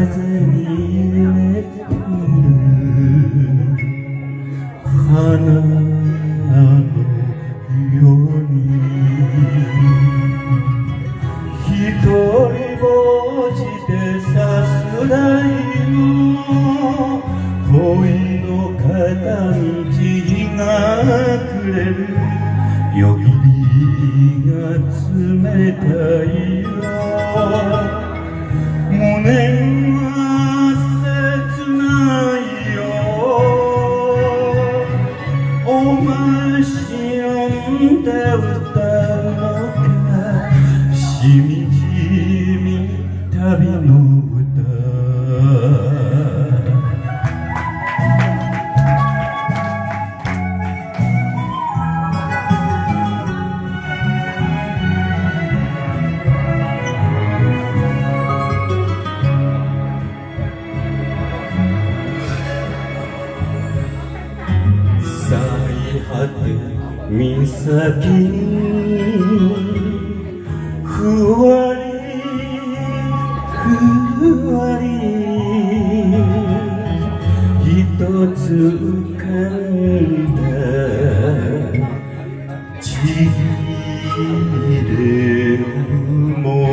風に揺れてる花のように一人ぼっちでさすらいの恋の片道がくれるよぎりが冷たいよ胸が切ないよお前し呼んで歌うのかしみじみ旅の歌最果て岬にふわりふわり一つ浮かんだちぎれ雲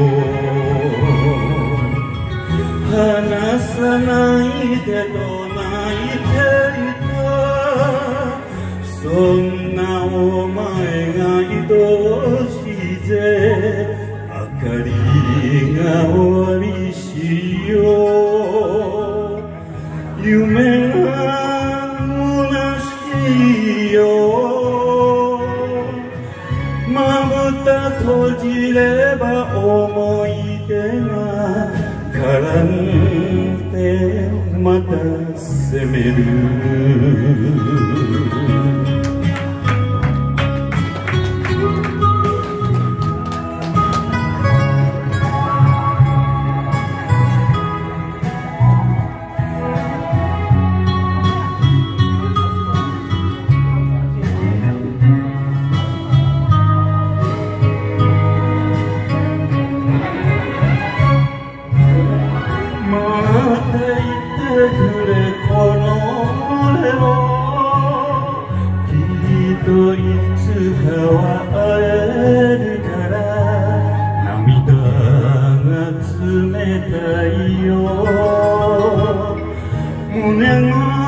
離さないでと泣いていたそんなお前が愛しいぜ明かりが終わりしよう夢が虚しいよまぶた閉じれば思い出が絡んでまた責めるいつかは会えるから涙が冷たいよ胸が